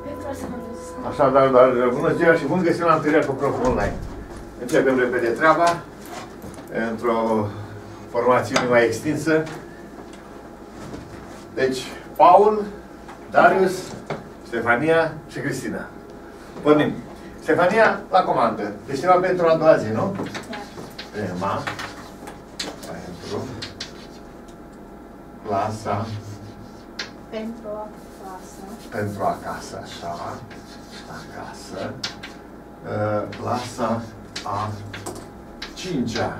Așadar, bună ziua și bun găsit la întâlnirea cu Prof Online. Începem repede treaba, într-o formațiune mai extinsă. Deci, Paul, Darius, Stefania și Cristina. Pornim. Stefania, la comandă. Deci ceva pentru a doua zi, nu? Tema. Pentru clasa. Pentru acasă. Pentru acasă, așa. Acasă. Clasa a 5-a.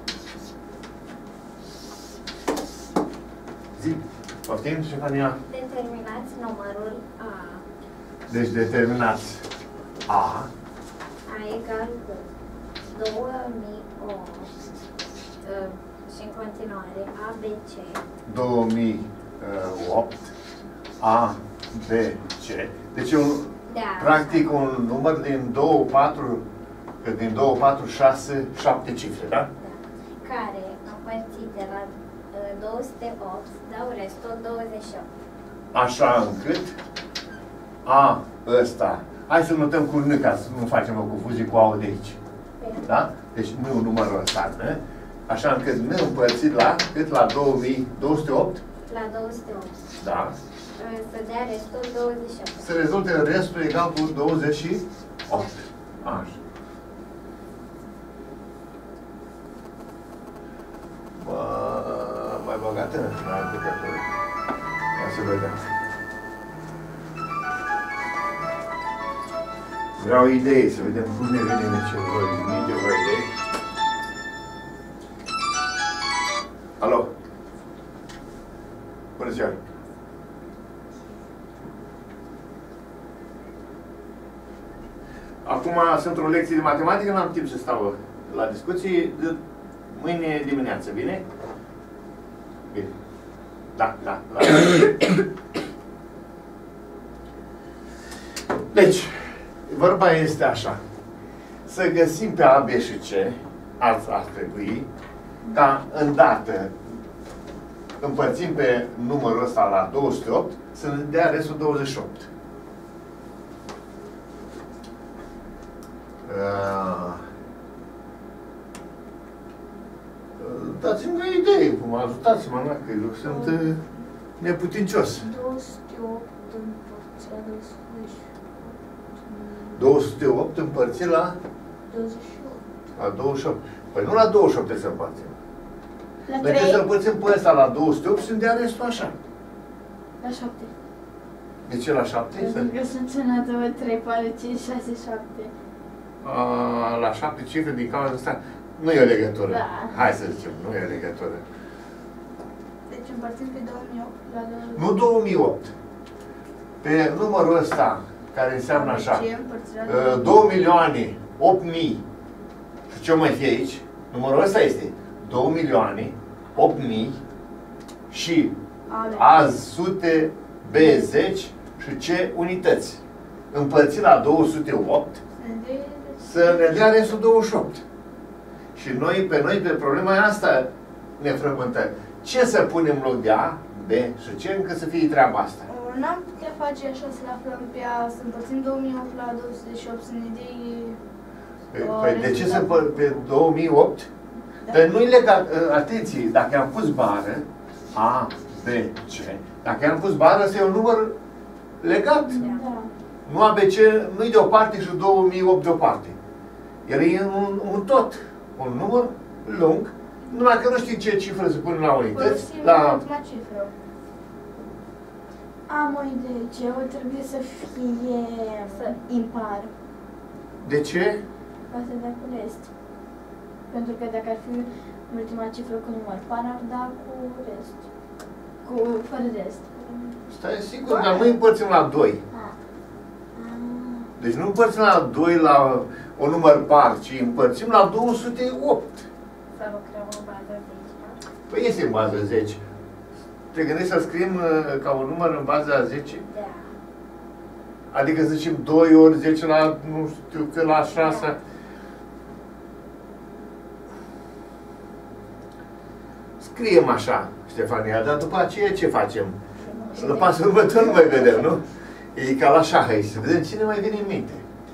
Zi. Poftim, Stefania? Determinați numărul A. Deci determinați A. A egal cu 2008 și în continuare ABC. 2008 A, B, C. Deci e un, practic un număr din 2, 4, că din 2, 4, 6, 7 cifre, da? Da. Care, împărțite la 208, dau restul 28. Așa încât A ăsta, hai să notăm cu N ca să nu facem o confuzie cu A-ul de aici. Da? Deci nu e un număr ăsta, ne? Așa încât N împărțit la cât? La 2208? La 208. Da. Să dea restul 28. Să rezulte restul egal cu 28. Așa. Mai băgată? Mai băgată. Hai să vedem. Vreau idei, să vedem cum ne vine ce vreo idei. Alo? Bună ziua! Acum sunt o lecție de matematică, n-am timp să stau la discuții. Mâine dimineață, bine? Bine. Da. Deci, vorba este așa. Să găsim pe A, B și C, ar trebui, ca îndată împărțim pe numărul ăsta la 208, să ne dea restul 28. Dați-mi o idee, ajutați-mă, că eu sunt neputincios. 208 împărțit la 208 împărțit la 28. La 28. Păi nu la 28 trebuie să împărțim. La 3. Noi trebuie să împărțim pe ăsta la 208 și să-mi dea restul așa. La 7. De ce la 7? Pentru că sunt una, 2, 3, 4, 5, 6, 7. La 7 cifre din cauza asta. Nu e o legătură. Da. Hai să zicem, nu e o legătură. Deci împărțim pe 2008 la 2008. Nu 2008. Pe numărul ăsta, care înseamnă așa. 2 milioane, 8 mii. Și ce mai fie aici? Numărul ăsta este 2 milioane, 8 mii și A sute, B 10 și C unități. Împărțit la 208 să ne dea restul 28. Și pe noi, pe problema asta ne frământăm. Ce să punem în loc de A, B și C, încă să fie treaba asta? N-am putea face așa să-l aflăm pe A, să împărțim 2008 la 208, să ne dea... Păi de ce să pe 2008? Da. Dar nu-i legat, atenție, dacă am pus bară, A, B, C, dacă am pus bară, ăsta e un număr legat. Da. Nu ABC, nu-i de o parte și 2008 de o parte. El e un tot, un număr lung, numai că nu știi ce cifră să pune la unități. La ultima cifră. Am o idee, ce trebuie să fie impar. De ce? Ca să dea cu rest. Pentru că dacă ar fi ultima cifră cu număr par, ar da cu rest. Fără rest. Stai sigur, dar nu împărțim la 2. Deci nu împărțim la 2 la un număr par, ci împărțim la 208. Să lucrăm în baza 10. Păi este în baza 10. Te gândești să scriem ca un număr în baza 10? Da. Adică să zicem 2 ori 10 la, nu știu, că la 6. Da. Scriem așa, Ștefania, dar după aceea ce facem? La pasul următor nu mai vedem, nu? E ca la șah aici, să vedem cine mai vine în minte.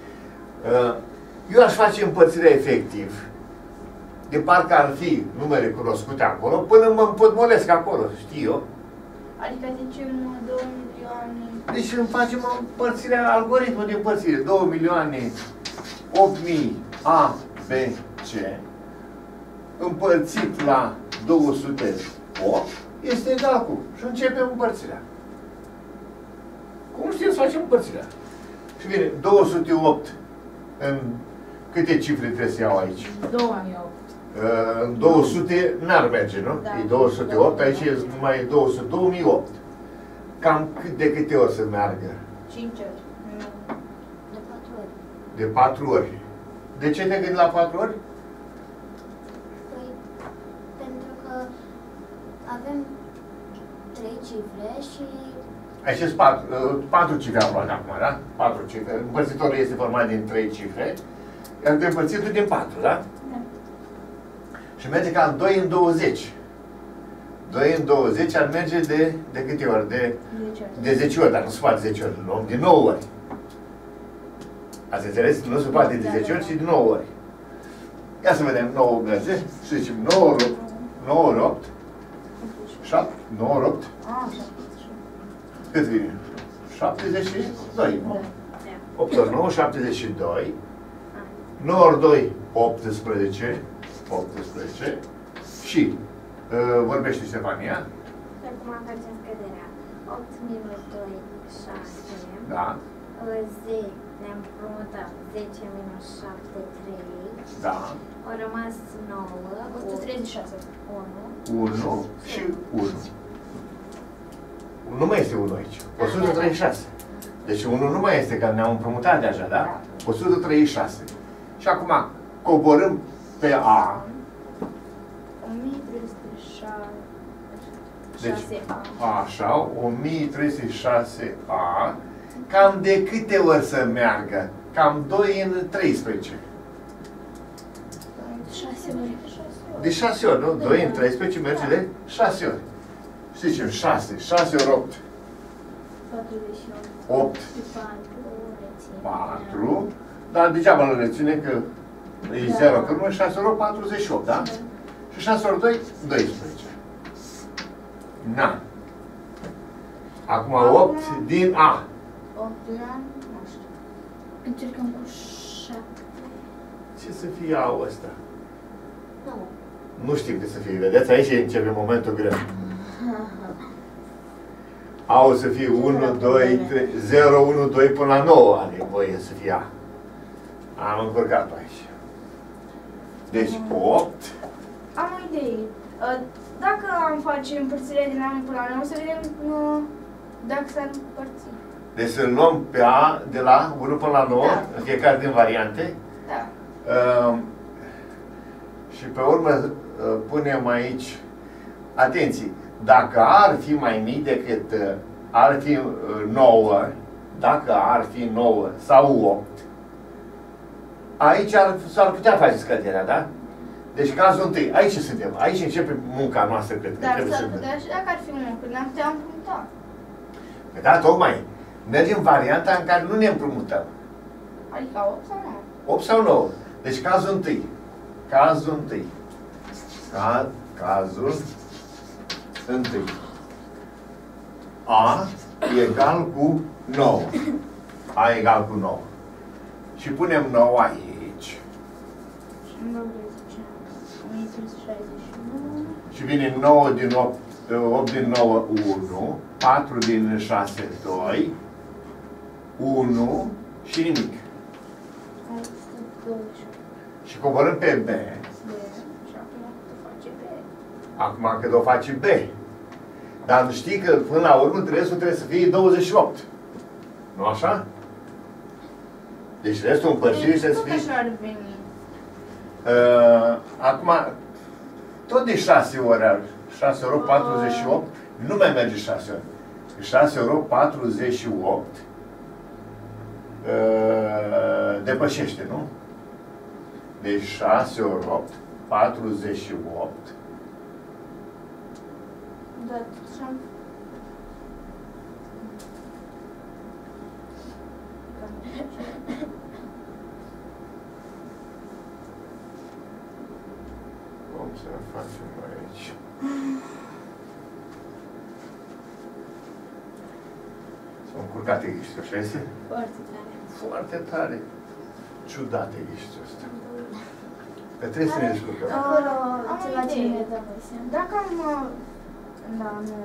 Eu aș face împărțirea efectiv, de parcă ar fi numere cunoscute acolo, până mă împotmolesc acolo, știu eu. Adică zicem 2 milioane... Deci îmi facem împărțirea, algoritmul de împărțire. 2 milioane 8.000 A, B, C, împărțit la 208, este egal cu. Și începem împărțirea. Cum știm să facem împărțirea? Și vine 208 în câte cifre trebuie să iau aici? 2008. În 200 n-ar merge, nu? Da. E 208, aici e numai 200, 2008. Cam de câte ori să meargă? 5 ori. De 4 ori. De 4 ori. De ce te gândi la 4 ori? Păi, pentru că avem 3 cifre și... Aici sunt 4 cifre am luat acum, da? 4 cifre. Împărțitorul este format din 3 cifre, iar de împărțitul din 4, da? Da. Și merge cam 2 în 20. 2 în 20 ar merge de câte ori? 10 ori. De 10 ori, dar nu se poate 10 ori, luăm de 9 ori. Ați înțeles? Nu se poate de 10 ori, ci de 9 ori. Ia să vedem, 9 merge. Și zicem 9 ori 8. 7, 9 ori 8. Cât vine? 72. 8 ori 9, 72. 9 ori 2, 18. 18. Și vorbește Ștefania. Și acum facem scăderea. 8 minus 2, 6. Da. 10, ne-am împrumutat. 10 minus 7, 3. Da. Au rămas 9. 136. 1. 1 și 1. Nu mai este 1 aici. 136. Deci 1 nu mai este, că ne-am împrumutat deja, da? 136. Și acum coborâm pe A. 1306. Deci, așa, 1306A. Cam de câte ori să meargă? Cam 2 în 13. 6 ori. De 6 ori, nu? 2 în 13 merge de 6 ori. Și zicem 6. 6 ori 8. 48. 8. 4. Dar degeaba nu reține că e 0 că nu, 6 ori 8, 48, da? Și 6 ori 2, 12. Na. Acum 8 din A. 8 din A, nu știu. Încercăm cu 7. Ce să fie A-ul ăsta? 9. Nu știm ce să fie. Vedeți? Aici începe momentul greu. A-ul să fie 1, 2, 3, 0, 1, 2 până la 9 are voie să fie A. Am încurcat aici. Deci 8. Am o idee. Dacă am face împărțirea din A până la 9, să vedem dacă s-ar împărți. Deci să luăm pe A de la 1 până la 9, Da. în fiecare din variante. Da. Și pe urmă punem aici, atenție, dacă ar fi mai mic decât, ar fi 9, dacă ar fi 9 sau 8, aici s-ar putea face scăderea, da? Deci cazul întâi, aici suntem, aici începe munca noastră, cred că Dar trebuie s-ar să... putea și dacă ar fi mult, că ne-am putea împrumuta. Da, tocmai, mergem varianta în care nu ne împrumutăm. Adică 8 sau 9. 8 sau 9. Deci cazul întâi. Cazul întâi. Cazul întâi. A egal cu 9. A egal cu 9. Și punem 9 aici. Și în loc de 10, 1369. Și vine 9 din 8, 8 din 9, 1. 4 din 6, 2. 1 și nimic. 128. Și coborâm pe B. Și acum o face B. Acum cât o face B. Dar știi că până la urmă trebuie să fie 28. Nu așa? Deci restul împărțirii trebuie să Tot fie... așa ar veni. Acum, tot de 6 ori, 6 ori 48, nu mai merge 6 ori. 6 ori 48 depășește, nu? Deci 6 ori 8, 48. Da, tot așa. Cum să facem aici? S-au încurcat ghiștul, așa este? Foarte tare. Foarte tare. Ciudat ghiștul ăsta. Că trebuie să ne descurcăm. Acolo, Am o ceva ce idee. ne dă noi seama. Dacă am... Da, nu.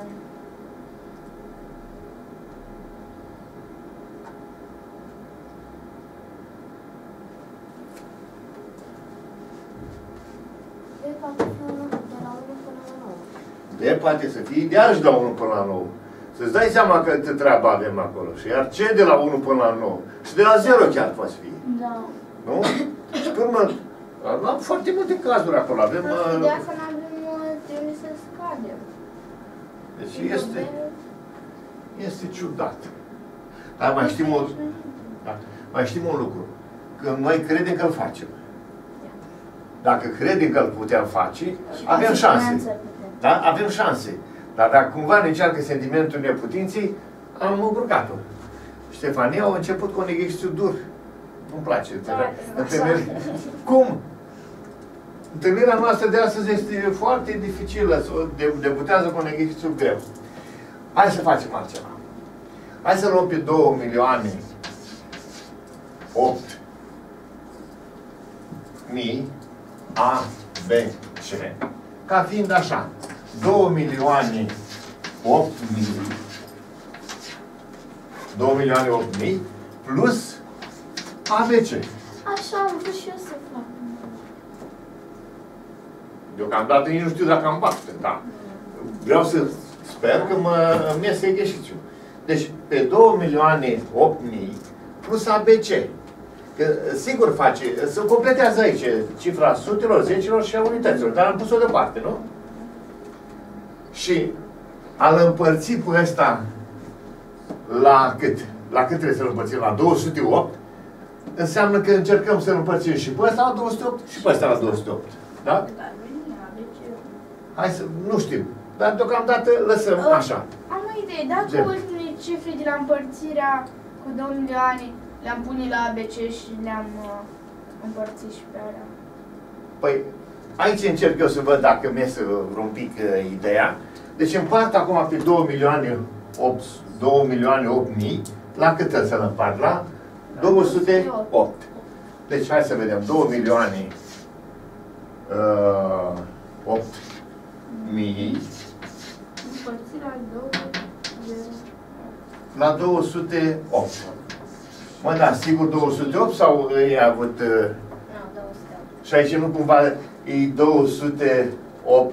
De poate fi unul de la 1 până la 9. De poate să fie ideal și de la 1 până la 9. Să-ți dai seama că te treabă avem acolo. Și iar ce de la 1 până la 9? Și de la 0 chiar poate fi. Da. Nu? Și pe urmă, am foarte multe cazuri acolo. Avem... De asta trebuie să scadem. Deci este ciudat. Dar mai știm un, da, mai știm un lucru. Că noi credem că îl facem. Dacă credem că îl putem face, avem șanse. Da? Avem șanse. Dar dacă cumva ne încearcă sentimentul neputinței, am încurcat-o. Ștefania a început cu un exercițiu dur. Nu-mi place. Cum? Întâlnirea noastră de astăzi este foarte dificilă. Debutează cu un exercițiu greu. Hai să facem altceva. Hai să luăm pe 2 milioane 8 mii A, B, C, ca fiind așa. 2 milioane 8 mii 2 milioane 8 mii plus ABC. Așa am vrut și eu să fac. Deocamdată nici nu știu dacă am bate, da. Vreau să sper că îmi iese exercițiu. Deci, pe 2 milioane 8 mii plus ABC. Că sigur face, se completează aici cifra sutelor, zecilor și a unităților, dar am pus-o deoparte, nu? Și a-l împărți cu ăsta la cât? La cât trebuie să-l împărțim? La 208? Înseamnă că încercăm să-l împărțim și pe ăsta la 208 și pe ăsta la 208. Da? Hai să, nu știm. Dar deocamdată lăsăm așa. Am o idee. Dacă ultimele cifre de la împărțirea cu 2 milioane le-am pune la ABC și le-am împărțit și pe alea. Păi, aici încerc eu să văd dacă mi iese un pic ideea. Deci împart acum pe 2 milioane 8 mii. La cât să-l împart? La 208. Deci hai să vedem. 2 milioane 8 mii Împărțirea 208. la 208. Mă, da, sigur 208 sau ei a avut... Nu, 208. Și aici nu cumva e 208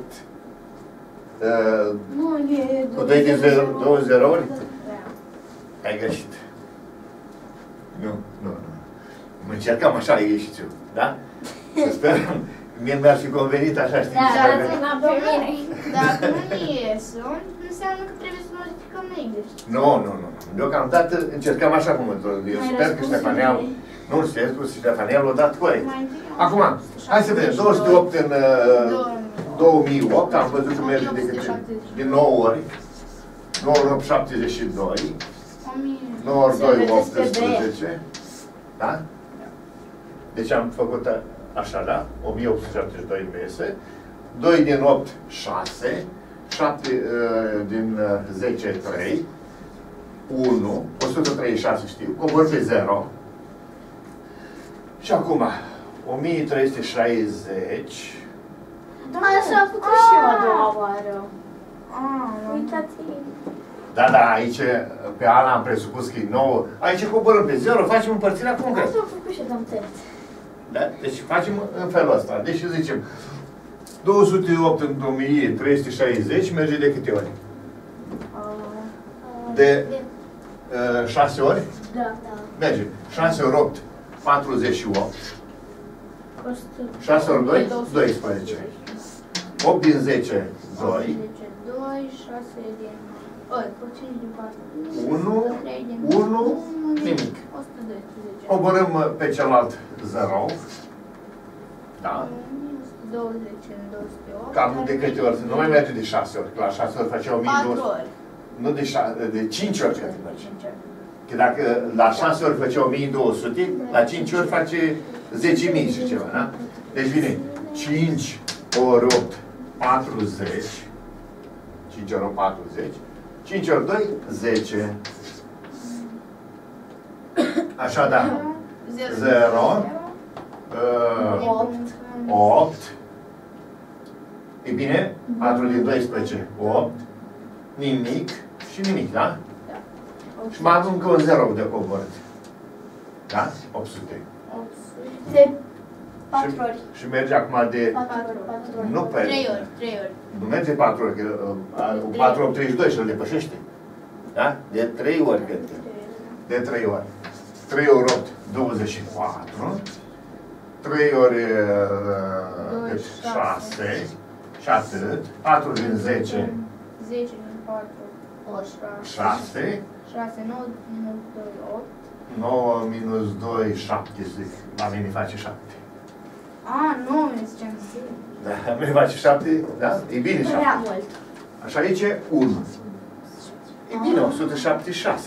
Nu, e cu 2 din 2 zerouri? Da. Ai greșit. Nu. Încercăm așa exercițiu, da? Să sperăm. Mie mi-ar fi convenit așa, știi? Dar dacă nu ne iese, înseamnă că trebuie să modificăm exercițiul. Nu. Deocamdată încercăm așa cum eu sper că Ștefania... Nu, Ștefania l-a dat corect. Acum, hai să vedem. 208 în 2008, am văzut că merge de câte? Din 9 ori. 9 ori 8, 72. 9 ori 2, 18. Da? Deci am făcut așa, da? 1872 PS. 2 din 8, 6. 7 din 10, 3. 1. 136 știu. Cobor pe 0. Și acum, 1360. Așa am făcut și eu a doua oară. Uitați-i. Da, aici, pe Ana am presupus că e 9. Aici coborâm pe 0, facem împărțirea concret. Așa am făcut și eu, dăm tăiat. Da? Deci facem în felul ăsta. Deci zicem, 208 în 1360 merge de câte ori? De 6 ori? Da. Merge. 6 ori 8, 48. 6 ori 2, 12. 8 din 10, 2. 2, 6 din... 5 din 4. 1, nimic. 112. Coborâm pe celălalt 0. Da? 20 în 208. Cam de câte ori? Nu mai merge de 6 ori. La 6 ori face 1200. 4 ori. Nu de 5 ori cât merge. Că dacă la 6 ori face 1200, la 5 ori face 10.000 și ceva, da? Deci vine 5 ori 8, 40. 5 ori 8, 40. 5 ori 2, 10. Așadar, 0, 8. E bine, 4 din 12, 8. Nimic și nimic, da? Și mai am încă un 0 de coborât. Da? 800. De 4 ori. Și merge acum de... 4 ori. Nu pe... 3 ori, 3 ori. Nu merge 4 ori, că 4 ori 32 și îl depășește. Da? De 3 ori, cred că. De 3 ori. 3 ori 8, 24. 3 ori 6. Și atât. 4 din 10. 10 din 4. 6. 6, 9 minus 2, 8. 9 minus 2, 7, zic. La mine face 7. A, 9 minus 5. Da, la mine face 7, da? E bine 7. Prea mult. Așa aici e 1. E bine, 176.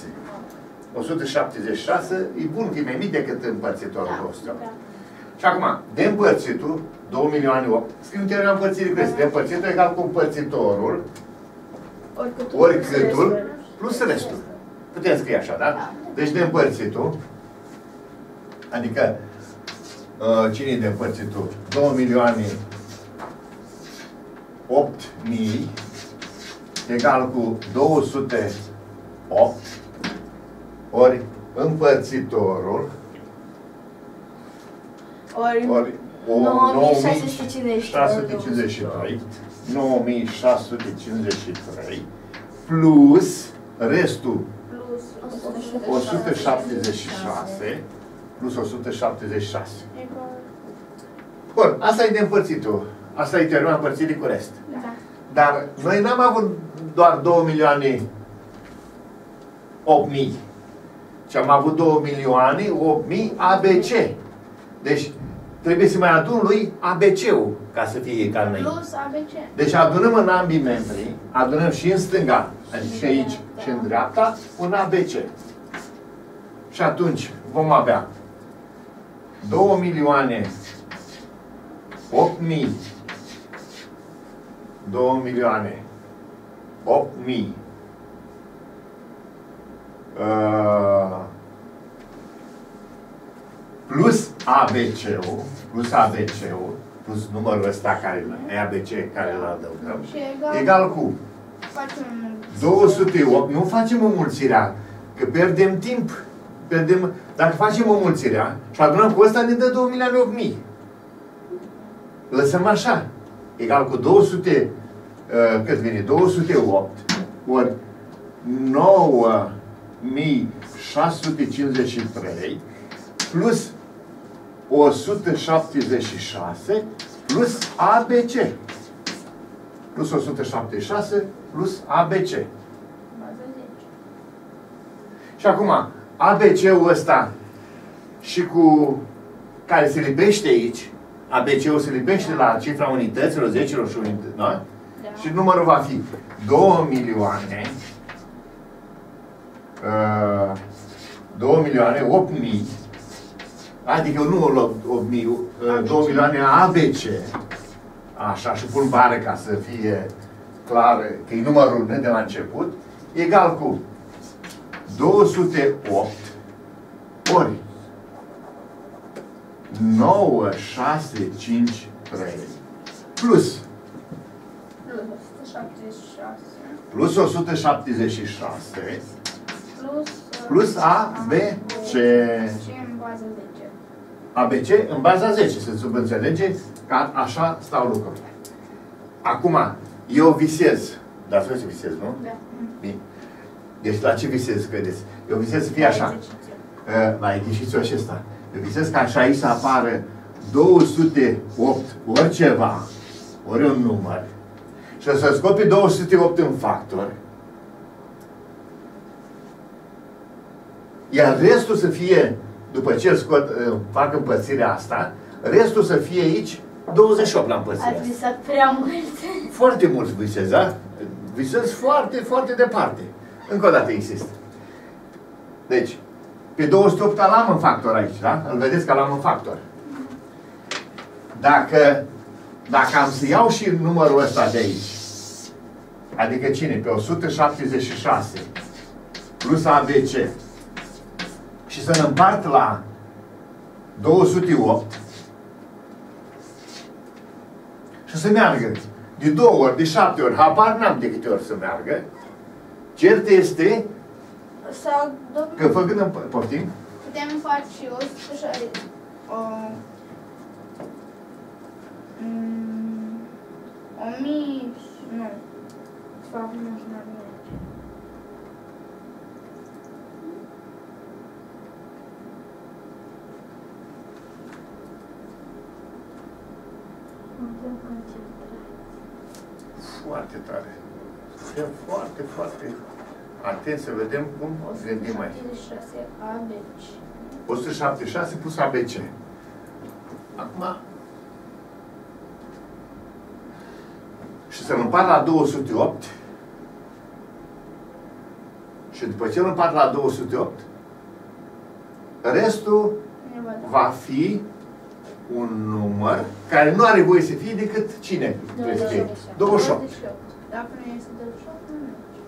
176 e bun, că e mai mic decât împărțitorul vostru. Și acum, de împărțitul, 2 milioane 8, scriu teoria împărțirii cresc. De împărțitul egal cu împărțitorul, oricâtul, plus restul. Putem scrie așa, da? Deci de împărțitul, adică, cine e de împărțitul? 2 milioane 8.000 egal cu 208 ori împărțitorul Ori 9653 9653 plus restul Plus 176 plus 176. Egal. Bun, asta e de împărțitul. Asta e teorema împărțirii cu rest. Da. Dar noi n-am avut doar 2 milioane 8.000, ci am avut 2 milioane 8.000 ABC. Deci trebuie să mai adun lui ABC-ul ca să fie egal înainte. Plus ABC. Deci adunăm în ambii membri, adunăm și în stânga, adică și aici și în dreapta, un ABC. Și atunci vom avea 2 milioane 8.000 2 milioane 8.000 plus ABC-ul, plus numărul ăsta care e ABC care îl adăugăm, Și egal, egal cu facem 208, nu facem înmulțirea, că pierdem timp. Dacă facem înmulțirea și adunăm cu ăsta, ne dă 2 milioane 8.000. Lăsăm așa. Egal cu 200, cât vine? 208 ori 9653 plus 176 plus ABC. Plus 176 plus ABC. bază 10. Și acum, ABC-ul ăsta și cu care se lipește aici, ABC-ul se lipește la cifra unităților, zecilor și unităților, da? Da. Și numărul va fi 2 milioane 2 milioane 8.000, adică nu 8.000, 2 milioane ABC, așa, și pun bară ca să fie clar că e numărul de la început, egal cu 208 ori 9653 plus 176. plus 176 Plus ABC. Și în bază 10. ABC în baza 10, se subînțelege că așa stau lucrurile. Acum, eu visez. Dar să visez, nu? Da. Bine. Deci la ce visez, credeți? Eu visez să fie așa. La exercițiul acesta. Eu visez ca așa aici să apară 208 ori ceva, ori un număr. Și să scopi 208 în factor. Iar restul să fie, după ce fac împărțirea asta, restul să fie aici 28 la împărțirea Ați asta. visat prea mult. Foarte mult visez, da? Visez foarte, foarte departe. Încă o dată insist. Deci, pe 208 l-am în factor aici, da? Îl vedeți că l-am în factor. Dacă am să iau și numărul ăsta de aici, adică cine? Pe 176 plus ABC și să-l împart la 208 și să meargă de 2 ori, de 7 ori, habar n-am de câte ori să meargă, cert este că făcând poftim? Putem face și 160. 1000, nu. De fapt, nu știu, n-ar merge. Foarte tare. Suntem foarte, foarte atenți să vedem cum gândim aici. 176 ABC. 176 plus ABC. Acum, și să-l împart la 208 și după ce îl împart la 208, restul va fi un număr care nu are voie să fie decât cine? 28. Dacă nu este 28, nu merge.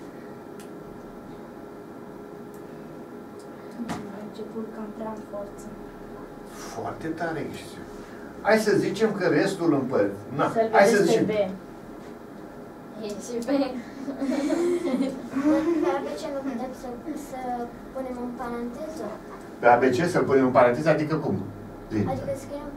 A început cam prea în forță. Foarte tare ești. Hai să zicem că restul împărt. Să-l Hai să vedeți zicem. pe B. E și B. Pe ABC nu putem să punem în paranteză? Pe ABC să-l punem în paranteză, adică cum? Adică scriem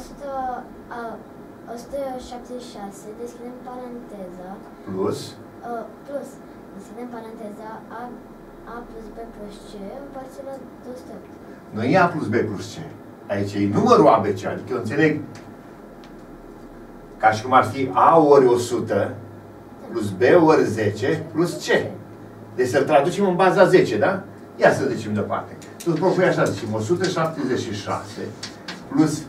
176, deschidem paranteza. Plus? Plus, deschidem paranteza A plus B plus C împărțit la 208. Nu e A plus B plus C. Aici e numărul ABC, adică eu înțeleg ca și cum ar fi A ori 100 plus B ori 10 plus C. Deci să-l traducem în baza 10, da? Ia să zicem deoparte. Tu îți propui așa, zicem 176 plus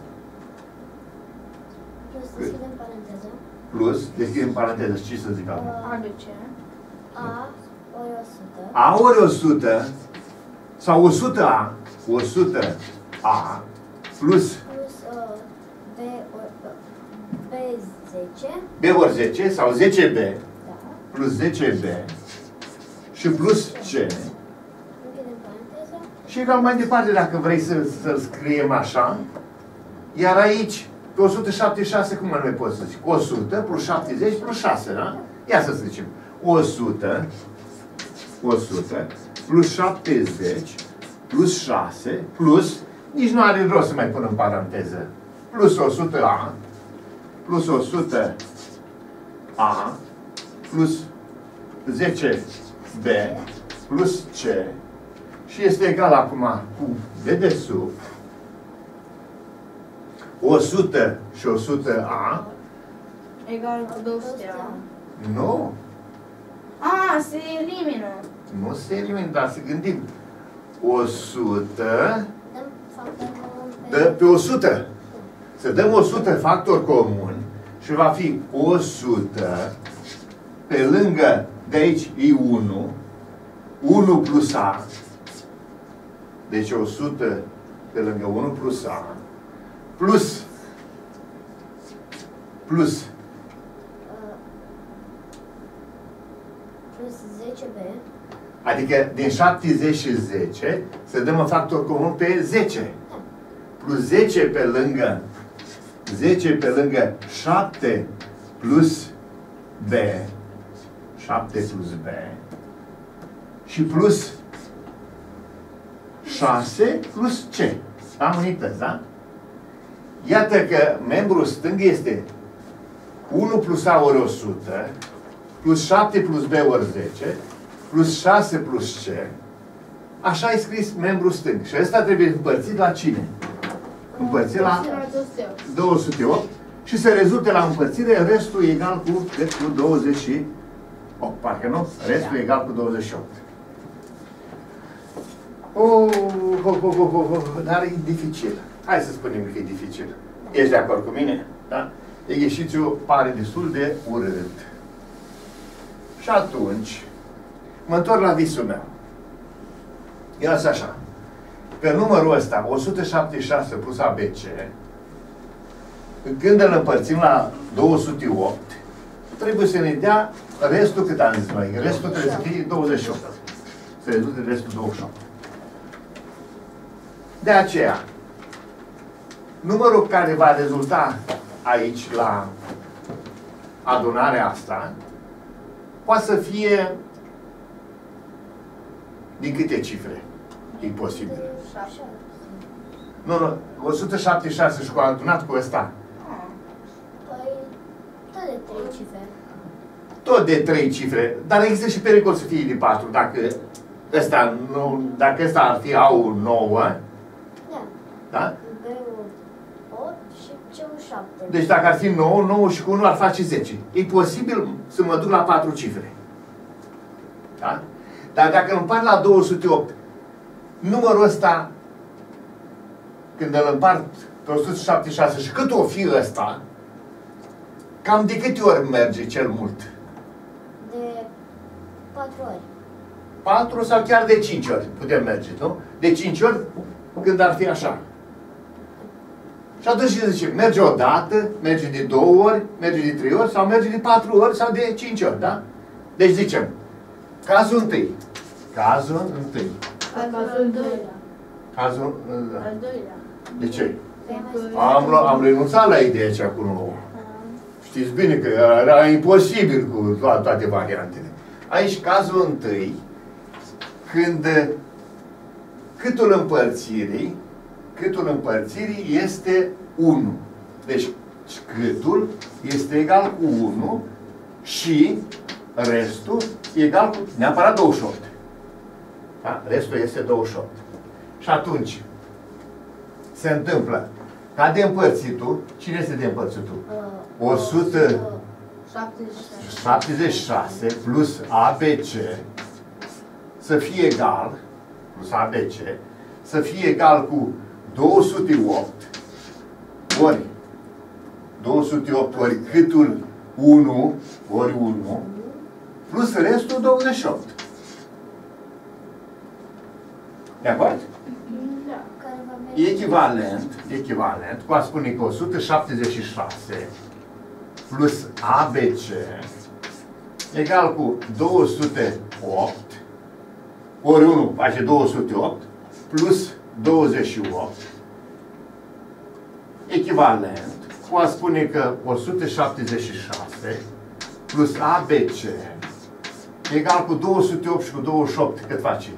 deschidem paranteză. plus, deschidem paranteză, ce să zic acum? ABC. A ori 100. A ori 100 sau 100A, 100A plus B10. B ori 10 sau 10B Da. plus 10B și plus C. Închidem paranteza. Și egal mai departe dacă vrei să-l scriem așa. Iar aici, pe 176, cum anume poți să zici? 100 plus 70 plus 6, da? Ia să zicem. 100 plus 70 plus 6 plus, nici nu are rost să mai pun în paranteză, plus 100A plus 100A plus 10B plus C și este egal acum cu dedesubt 100 și 100A. Egal cu 200A. Nu, A, se elimină. nu se elimină, dar să gândim. 100 Dăm factor comun dă pe 100. Să dăm 100 factor comun și va fi 100 pe lângă, de aici e 1, 1 plus A, deci 100 pe lângă 1 plus A, plus plus 10B. adică din 70 și 10 să dăm în factor comun pe 10. Plus 10 pe lângă 10 pe lângă 7 plus B. 7 plus B. Și plus 6 plus C. Am unități, da? Iată că membrul stâng este 1 plus A ori 100 plus 7 plus B ori 10 plus 6 plus C. Așa e scris membrul stâng. Și ăsta trebuie împărțit la cine? Împărțit la 208 și se rezulte la împărțire, restul e egal cu 28. Parcă nu? Restul e egal cu 28. Dar e dificil. Hai să spunem că e dificil. Ești de acord cu mine? Da? Exercițiul pare destul de urât. Și atunci, mă întorc la visul meu. Ia așa. Pe numărul ăsta, 176 plus ABC, când îl împărțim la 208, trebuie să ne dea restul, cât am zis noi? Restul trebuie să fie 28. Se reduce restul 28. De aceea, numărul care va rezulta aici, la adunarea asta, poate să fie din câte cifre? E posibil. Nu, 176 și cu adunat cu ăsta. Păi, tot de 3 cifre. Tot de 3 cifre. Dar există și pericol să fie de 4. Dacă ăsta ar fi A-ul 9, Da. da? B-ul 8 și C-ul 7. Deci dacă ar fi 9, 9 și cu 1 ar face 10. E posibil să mă duc la 4 cifre. Da? Dar dacă îl împart la 208, numărul ăsta, când îl împart pe 176 și cât o fi ăsta, cam de câte ori merge cel mult? De 4 ori. 4 sau chiar de 5 ori putem merge, nu? De 5 ori când ar fi așa. Și atunci zice, merge o dată, merge de 2 ori, merge de 3 ori sau merge de 4 ori sau de 5 ori, da? Deci zicem, cazul întâi. Cazul întâi. Cazul doilea. Cazul... Al doilea. De ce? Pentru- Am renunțat la ideea aceea cu 9. Știți bine că era imposibil cu toate variantele. Aici cazul întâi, când câtul împărțirii este 1. Deci câtul este egal cu 1 și restul e egal cu neapărat 28. Da? Restul este 28. Și atunci se întâmplă ca de împărțitul, cine este de împărțitul? 176 plus ABC să fie egal, plus ABC, să fie egal cu 208 ori 208 ori câtul 1 ori 1 plus restul 28. De acord? Da. Care va merge. Echivalent, cu a spune că 176 plus ABC egal cu 208 ori 1 face 208 plus 28 echivalent cu a spune că 176 plus ABC egal cu 208 și cu 28 cât face?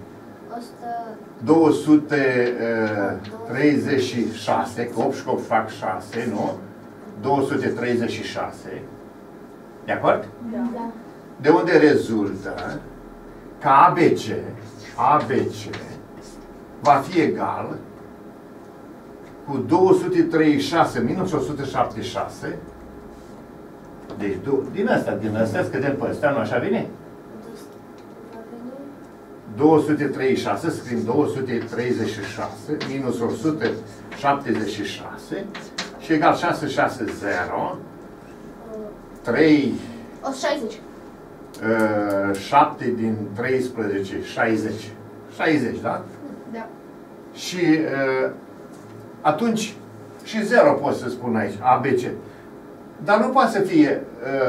236, că 8 și 8 fac 6, nu? 236. De acord? Da. De unde rezultă că ABC va fi egal cu 236 minus 176. Deci, din asta scădem pe ăsta, nu așa vine? 236, scriem 236 minus 176 și egal 660 3 160. 7 din 13, 60. 60, da? Da. Și atunci și 0 pot să spun aici, ABC. Dar nu poate să fie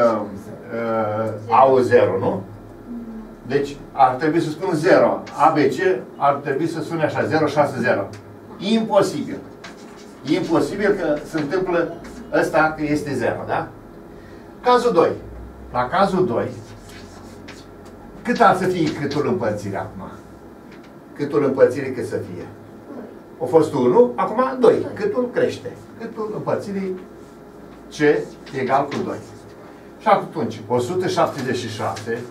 A-ul 0, nu? Deci ar trebui să spun 0. ABC ar trebui să spune așa, 060. Imposibil. Imposibil că se întâmplă ăsta că este 0, da? Cazul 2. La cazul 2, cât ar să fie câtul împărțirii acum? Câtul împărțirii cât să fie? A fost 1, acum 2. Câtul crește. Câtul împărțirii C egal cu 2. Și atunci, 176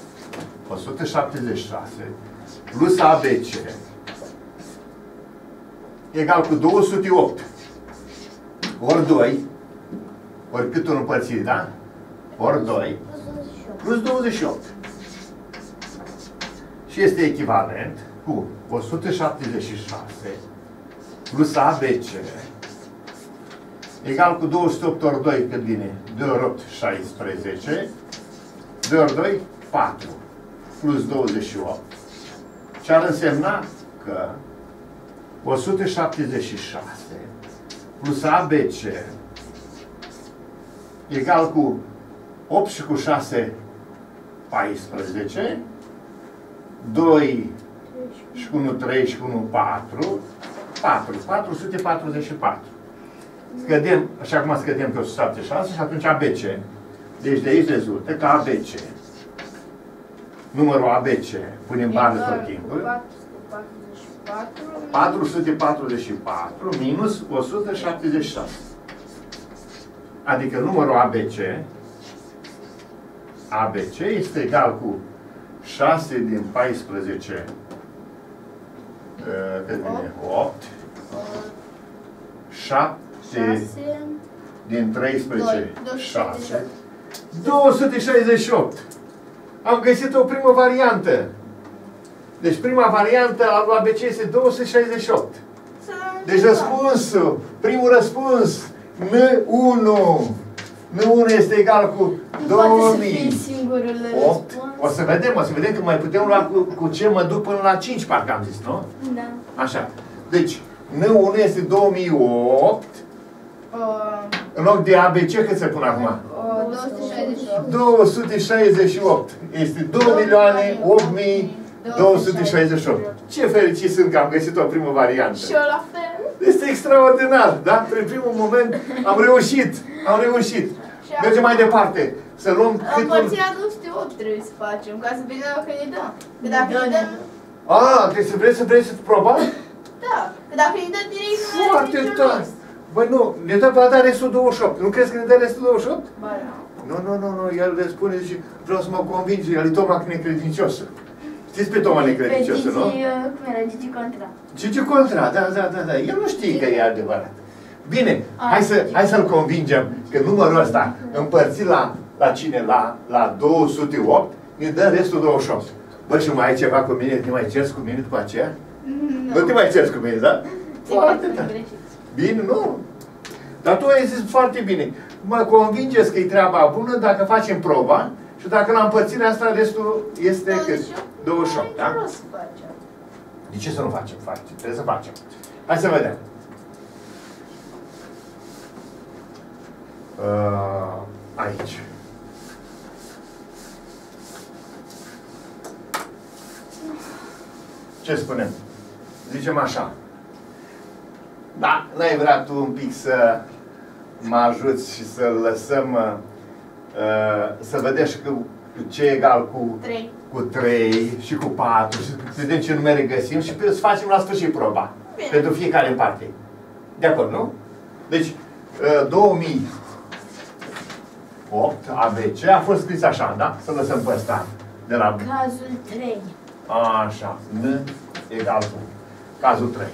plus ABC egal cu 208 ori 2 ori câtul împărțirii, da? Ori 2 plus 28. Și este echivalent cu 176 plus ABC egal cu 208 ori 2, cât vine? 2 ori 8, 16. 2 ori 2, 4. Plus 28. Ce ar însemna că 176 plus ABC egal cu 8 și cu 6, 14, 2 și cu 1, 3 și cu 1, 4, 444. Scădem, și acum scădem pe 176 și atunci ABC. Deci de aici rezultă că ABC, numărul ABC, punem bară tot timpul, 444 minus 176. Adică numărul ABC este egal cu 6 din 14, cât vine? 8, 7 din 13, 6, 268. Am găsit o primă variantă. Deci prima variantă a lui ABC este 268. Deci răspunsul, primul răspuns, N1. N1 este egal cu 2008. O să vedem că mai putem lua cu ce mă duc până la 5, parcă am zis, nu? Da. Așa. Deci, N1 este 2008. În loc de ABC, cât se pune acum? 268. 268. Este 2.008.268. Ce fericit sunt că am găsit o primă variantă. Și eu la fel. Este extraordinar, da? Prin primul moment am reușit. Am reușit. Mergem mai departe. Să luăm câtul... Împărțirea 208 trebuie să facem, ca să vedem dacă ne dă. Că dacă ne dă... Trebuie să vrei să proba? Da. Că dacă ne dă direct, nu are Foarte niciun tare. rost. Băi, nu, ne dă va da restul 28. Nu crezi că ne dă restul 28? Ba, da. Nu, el le spune și vreau să mă convinge, el e Toma necredincioasă. Știți pe Toma necredincioasă, nu? Cum era? Gigi Contra. Gigi Contra, da. El nu știe că e adevărat. Bine, hai să-l convingem că numărul ăsta împărțit la cine? La 208, ne dă restul 28. Bă, și mai ai ceva cu mine? Te mai cerți cu mine după aceea? Nu te mai cerți cu mine, da? Foarte tare. Bine, nu? Dar tu ai zis foarte bine. Mă convingeți că e treaba bună dacă facem proba și dacă la împărțirea asta restul este cât? 28, da? Nu o să facem. De ce să nu facem? Trebuie să facem. Hai să vedem. Aici. Ce spunem? Zicem așa. Da, n-ai vrea tu un pic să mă ajuți și să lăsăm să vedeți că ce e egal cu 3. Cu 3 și cu 4 și să vedem ce numere găsim și să facem la sfârșit proba. Bine. Pentru fiecare în parte. De acord, nu? Deci, 2008 ABC a fost scris așa, da? Să lăsăm pe ăsta. De la... Cazul 3. Așa. N egal cu cazul 3.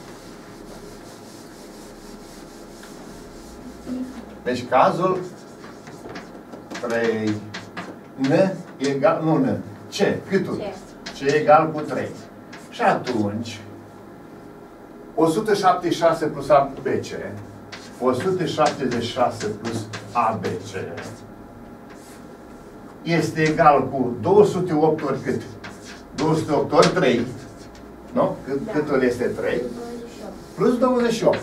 Deci cazul 3. N egal... Nu N. Ce? Câtul? Ce egal cu 3. Și atunci 176 plus ABC 176 plus ABC este egal cu 208 ori cât? 208 ori 3. Nu? Cât ori este 3? Plus 28.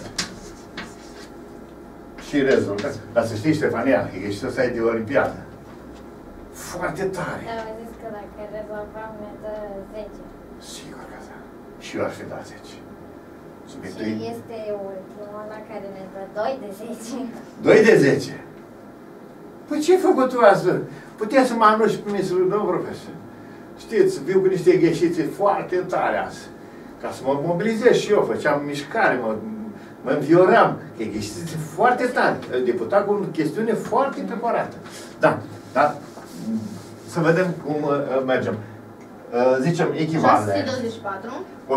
Și rezultă. Dar să știi, Ștefania, că ești să ai de olimpiadă. Foarte tare. Dar am zis că dacă rezolvam, mi dă 10. Sigur că da. Și eu aș fi dat 10. Subiectul Și este ultimul la care ne dă 2 de 10. 2 de 10. Păi ce ai făcut tu astăzi? Putea să mă anunți pe mine să nu, profesor. Știți, viu cu niște gheșițe foarte tare azi. Ca să mă mobilizez și eu, făceam mișcare, mă învioram. E gheșițe foarte tare. Deputat cu o chestiune foarte preparată. Da, da. Să vedem cum mergem. Zicem echivalent. 624.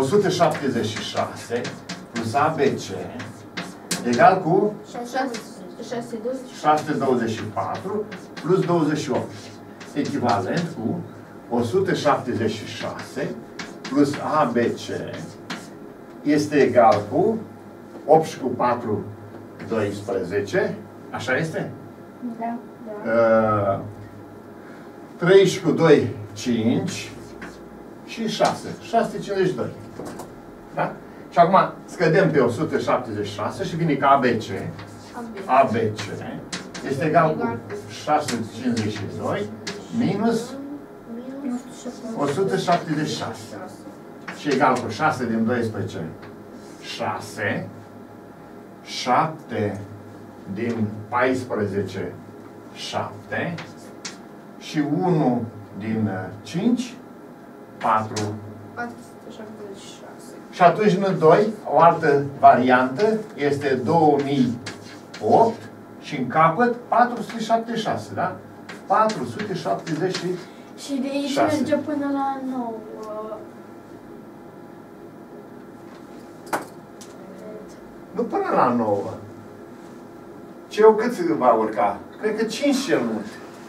176 plus ABC egal cu 624 plus 28. Echivalent cu 176 plus ABC este egal cu 8 și cu 4, 12. Așa este? Da. 3 și cu 2, 5 și 6. 652. Da? Și acum scădem pe 176 și vine că ABC este egal cu 652 minus 176. Și egal cu 6 din 12, 6, 7 din 14, 7 și 1 din 5, 4. 476. Și atunci N2, o altă variantă, este 2008 și în capăt 476, da? 476. Și de aici merge până la 9. Nu până la 9. Ce-o cât se va urca? Cred că 5 cel mult.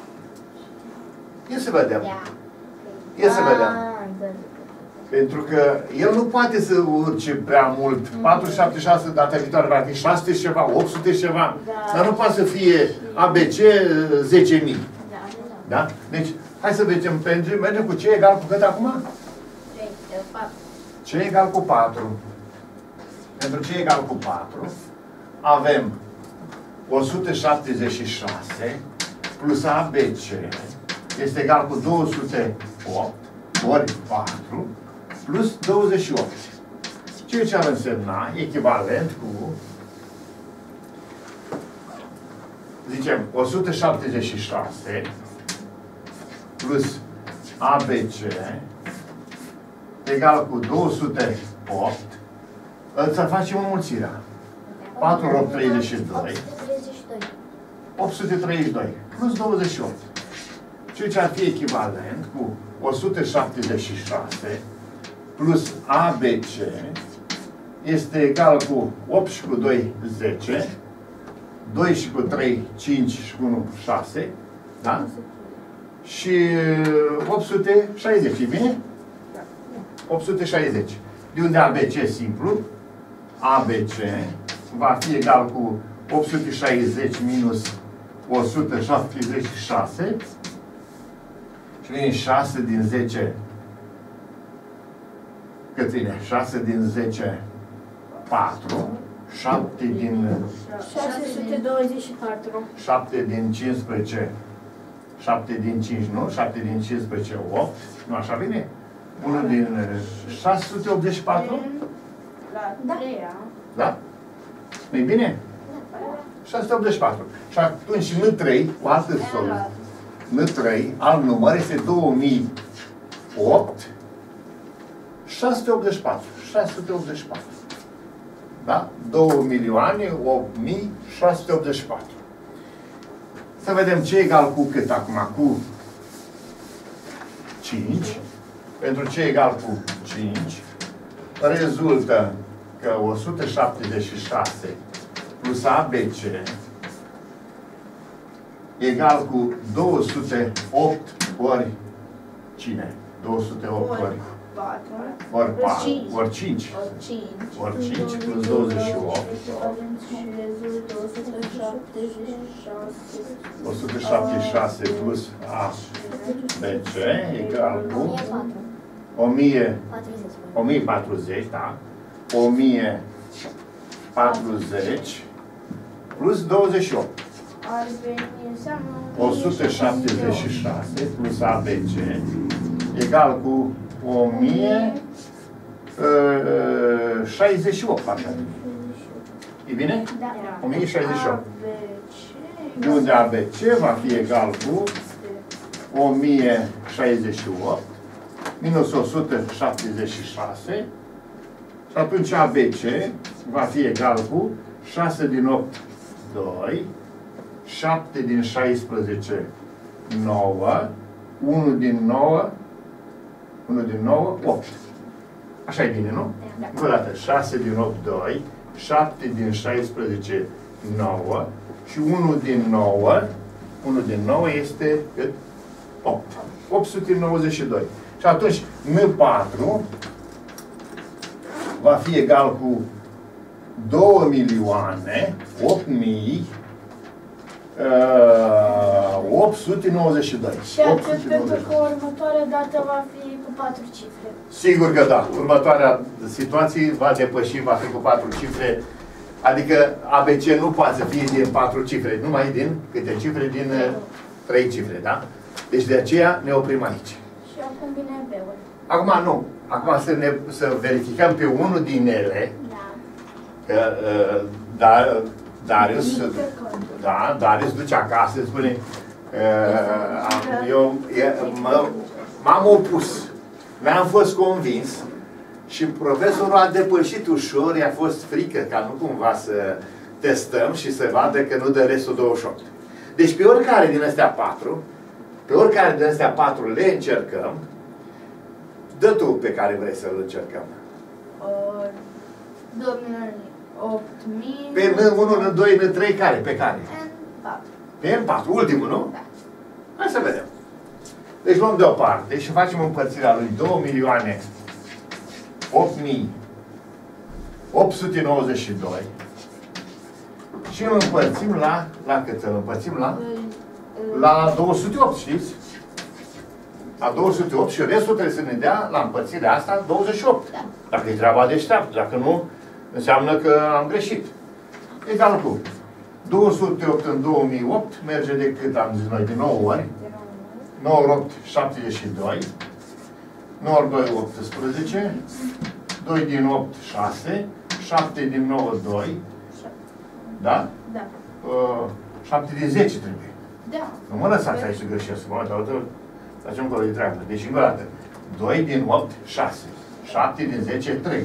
Ia să vedem. Ia să vedem. Pentru că el nu poate să urce prea mult. 476 data viitoare va fi 600 și ceva, 800 și ceva. Dar nu poate să fie ABC 10.000. Da? Deci, hai să vedem. Mergem cu ce egal cu cât acum? 4. Ce egal cu 4. Pentru ce egal cu 4 avem 176 plus ABC este egal cu 208 ori 4 plus 28. Ceea ce ar însemna echivalent cu, zicem, 176 plus ABC egal cu 208. Să facem înmulțirea. 4 ori 8, 32. 832 plus 28. Ceea ce ar fi echivalent cu 176 plus ABC este egal cu 8 și cu 2, 10, 2 și cu 3, 5 și cu 1, 6, da? Și 860, e bine? 860. De unde ABC simplu? ABC va fi egal cu 860 minus 176 și vine 6 din 10. Cât vine? 6 din 10, 4. 7 din... 624. 7 din 15. 7 din 5, nu? 7 din 15, 8. Nu așa vine? 1 din 684? La 3-a. Da? Nu-i bine? 684. Și atunci N3, cu altă soluție, N3, alt număr, este 2008, 684. 684. Da? 2.008.684. Să vedem ce egal cu cât acum? Cu 5. Pentru ce egal cu 5, rezultă că 176 plus ABC egal cu 208 ori cine? 208 ori 4. ori 4, ori 5. 5. Ori 5 plus 28. Și rezultă 176. 176 plus ABC egal cu 1040, da? 1040 plus 28. Ar veni, înseamnă 176 plus ABC egal cu 1068, parcă. E bine? Da. 1068. De unde ABC va fi egal cu 1068 minus 176 și atunci ABC va fi egal cu 6 din 8, 2, 7 din 16, 9, 1 din 9, 8. Așa e bine, nu? Încă o dată, 6 din 8, 2, 7 din 16, 9 și 1 din 9 este cât? 8. 892. Și atunci N4 va fi egal cu 2.008.000 892. Și atât pentru că următoarea dată va fi cu 4 cifre. Sigur că da. Următoarea situație va depăși, va fi cu 4 cifre. Adică ABC nu poate să fie din 4 cifre, numai din câte cifre? Din 3 cifre, da? Deci de aceea ne oprim aici. Și acum vine B-ul. Acum nu. Acum să verificăm pe unul din ele. Da. Că Darius duce acasă, spune m-am opus. Mi-am fost convins și profesorul a depășit ușor, i-a fost frică ca nu cumva să testăm și să vadă că nu dă restul 28. Deci pe oricare din astea 4, le încercăm. Dă tu pe care vrei să-l încercăm. 2.008.000. Pe N1, N2, N3, care? Pe care? N4. Pe N4, ultimul, nu? Da. Hai să vedem. Deci luăm deoparte și facem împărțirea lui 2.008.892 și îl împărțim la cât îl împărțim? La 208, știți? La 208 și restul trebuie să ne dea la împărțirea asta 28. Da. Dacă e treaba deșteaptă, dacă nu, înseamnă că am greșit. Egal cu 208 în 2008 merge de cât am zis noi, de 9 ori. 9 ori 8, 72. 9 ori 2, 18. 2 din 8, 6. 7 din 9, 2. Da? Da. 7 din 10 trebuie. Da. Nu mă lăsați aici să greșesc. Mă facem acolo de treabă. Deci încă o dată. 2 din 8, 6. 7 din 10, 3.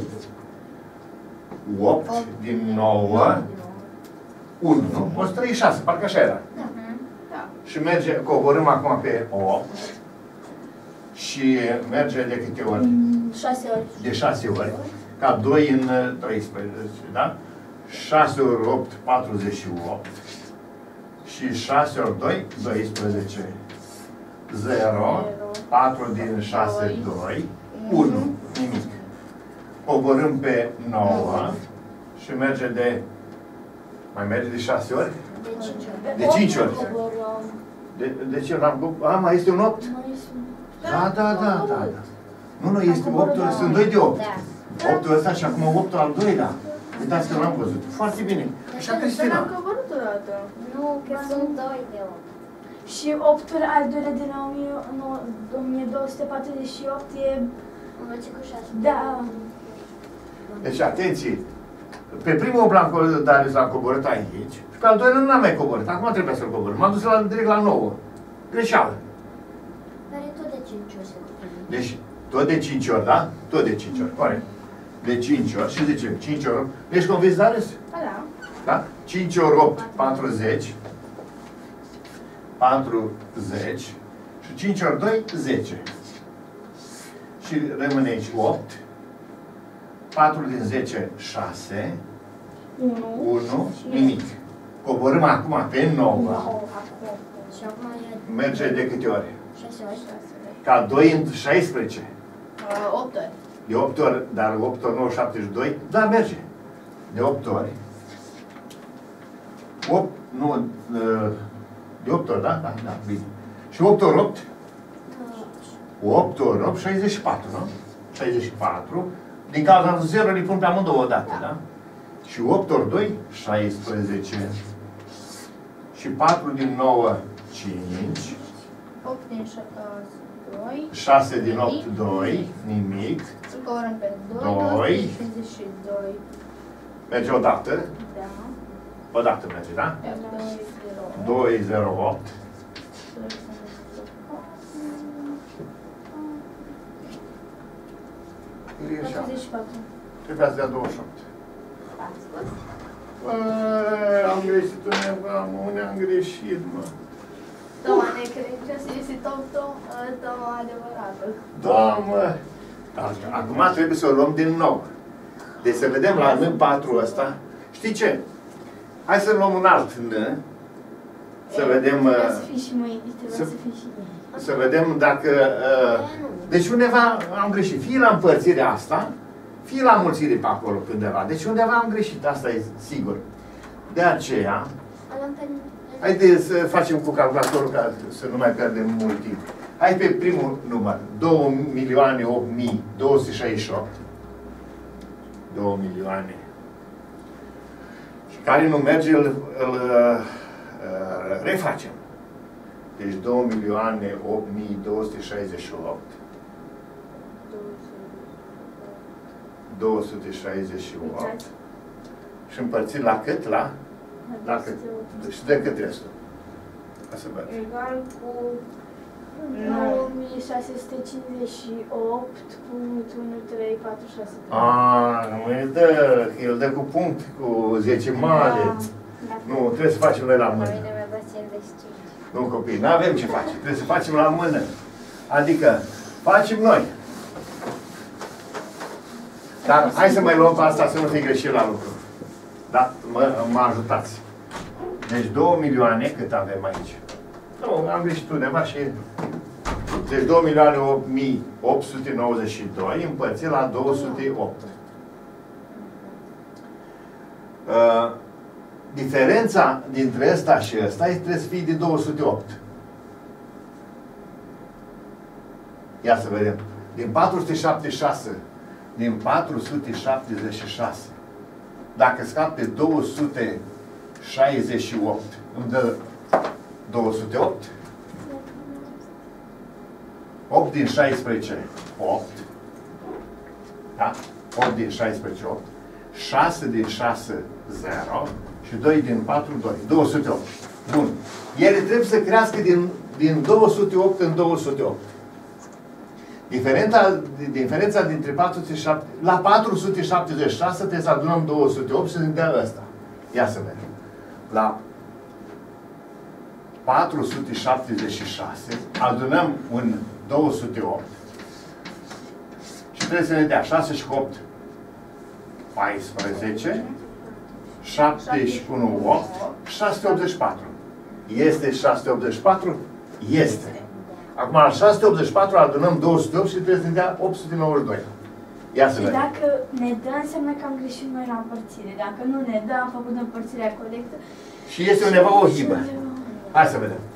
8 din 9, 1, nu? 136, parcă așa era. Da. Da. Și merge, coborâm acum pe 8 și merge de câte ori? 6 ori. De 6 ori. Ca 2 în 13, da? 6 ori 8, 48. Și 6 ori 2, 12. 0, 4 din 6, 2, 1, nimic. Coborâm pe 9 și merge de... Mai merge de 6 ori? De 5 ori. De ce n-am... mai este un 8? Da. Nu, este 8 ori, sunt 2 de 8. 8 ăsta și acum 8 al doilea. Uitați că l-am văzut. Foarte bine. Așa, Cristina. Dar am coborât o dată. Nu, că sunt 2 de 8. Și 8 ori al doilea de la 1248 e... Învățe cu 6. Da. Deci, atenție. Pe primul plan Darius l-am coborât aici și pe al doilea nu l-am mai coborât. Acum trebuie să-l coborât. M-am dus direct la 9. Greșeală. Care e tot de 5 ori se cuprinde. Deci, tot de 5 ori, da? Tot de 5 ori, corect. De 5 ori. Și zicem 5 ori. Ești convins, Darius? Da. Da? 5 ori 8, 40. 40. Și 5 ori 2, 10. Și rămâne aici 8. 4 din 10, 6. 1, nimic. Coborâm acum pe 9. Și acum e... Merge de câte ori? 6 ori. Ca 2 în 16. 8 ori. De 8 ori, dar 8 ori 9, 72. Da, merge. De 8 ori. 8, nu, de 8 ori, da? Da, bine. Și 8 ori 8? 8 ori 8, 64, nu? 64. Din cauza 0 le pun pe amândouă odată, da? Și 8 ori 2, 16. Și 4 din 9, 5. 8 din 2. 6 din 8, 2. Nimic. Îl coborăm pe 2. 2. 52. Merge odată. Da. Odată merge, da? 2, 0. 2, 0, 8. Greșeală. 44. Trebuia să dea 28. Am greșit undeva, mă, unde am greșit, mă. Toma necredincioasă este Toma adevărată. Da, mă. Acum trebuie să o luăm din nou. Deci să vedem la N4 ăsta. Știi ce? Hai să luăm un alt N. Să vedem... Trebuie să fii și mâini, trebuie să fii și mâini. Să vedem dacă... Deci undeva am greșit. Fie la împărțirea asta, fie la mulțire pe acolo cândeva. Deci undeva am greșit, asta e sigur. De aceea... Haideți să facem cu calculatorul ca să nu mai pierdem mult timp. Hai pe primul număr. 2.008.268. 2 milioane. Și care nu merge, îl refacem. Deci 2.008.268. 268. Și împărțit la cât? La cât? Și de cât restul? Ca să văd. Egal cu 9658.1346. Măi dă, el dă cu punct, cu 10 male. Nu, trebuie să facem noi la mână. Nu, copii, nu avem ce face. Trebuie să facem la mână. Adică, facem noi. Dar hai să mai luăm pe asta să nu fie greșit la lucru. Da? Mă ajutați. Deci 2 milioane, cât avem aici? Nu, am greșit undeva și... Deci 2.892.000 împărțit la 208. Diferența dintre ăsta și ăsta trebuie să fie de 208. Ia să vedem. Din 476, din 476, dacă scap pe 268, îmi dă 208. 8 din 16, 8. Da? 8 din 16, 8. 6 din 6, 0. Și 2 din 4, 2. 208. Bun. Ele trebuie să crească din 208 în 208. Diferența dintre 407, la 476 trebuie să adunăm 208 și să ne dea ăsta. Ia să vedem. La 476 adunăm un 208 și trebuie să ne dea 6 și 8, 14, 7 și 1, 8, 684. Este 684? Este. Acum la 684 adunăm 208 și trebuie să ne dea 892. Ia să vedem. Și dacă ne dă, înseamnă că am greșit noi la împărțire. Dacă nu ne dă, am făcut împărțirea corectă. Și este undeva o hibă. Hai să vedem.